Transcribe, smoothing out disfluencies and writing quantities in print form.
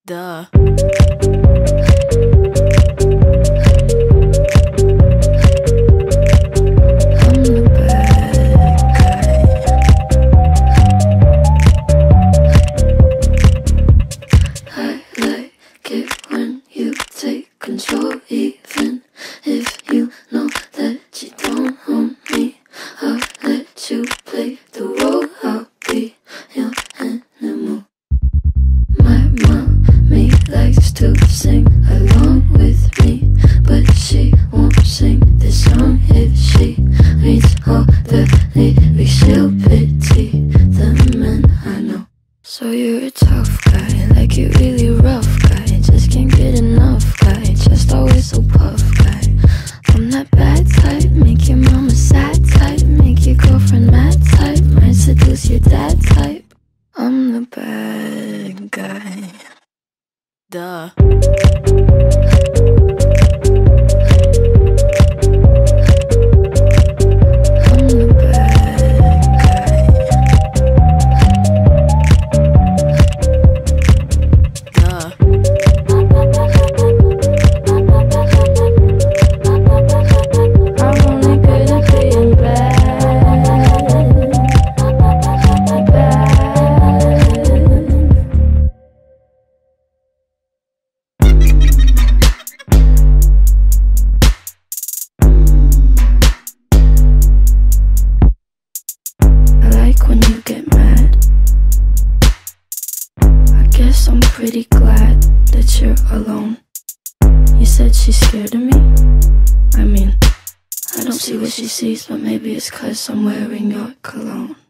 Duh. Control, even if you know that you don't own me. I'll let you play the role. I'll be your animal. My mommy likes to sing along with me, but she won't sing this song if she reads all the lyrics. She'll pity the men I know. So you're a tough guy, like you're really rough guy. Just can't get enough guy, just always so puff guy. I'm that bad type, make your mama sad type, make your girlfriend mad type, might seduce your dad type. I'm the bad guy. Duh. When you get mad, I guess I'm pretty glad that you're alone. You said she's scared of me? I mean, I don't see what she sees, but maybe it's 'cause I'm wearing your cologne.